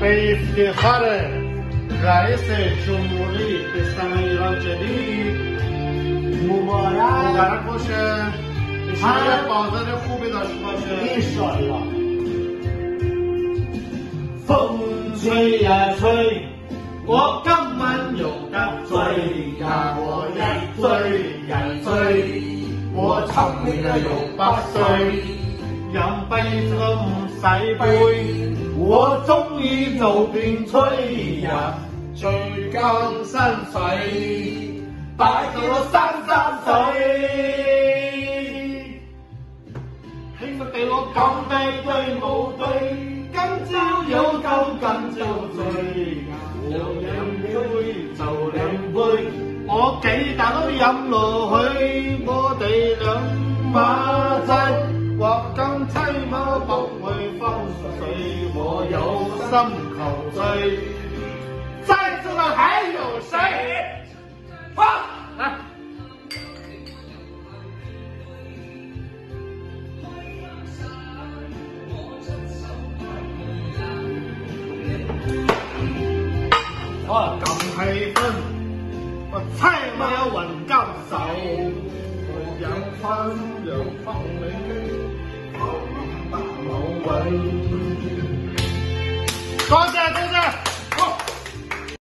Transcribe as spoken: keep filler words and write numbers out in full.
بافتخار رئیس جمهوری اسلامی ایران جدید مبارک مبارک باشه. انشاءالله بازار خوبی داشته باشه. انشاءالله. 風吹呀吹，我今晚又得醉呀，我一醉一醉，我尋你嘅又不睡，飲杯都唔使杯，我鍾意做便吹呀，最江山水，擺到我山山水。 兄弟我講低對冇對，今朝有酒今朝醉，有兩杯就兩杯，我幾啖都飲落去，我哋兩馬仔或更妻馬不會分水，我有心求醉，在座的還有誰？放啊！ 哦，咁氣氛，我猜我有雲交手，我有分有分你，冇位。多謝多謝。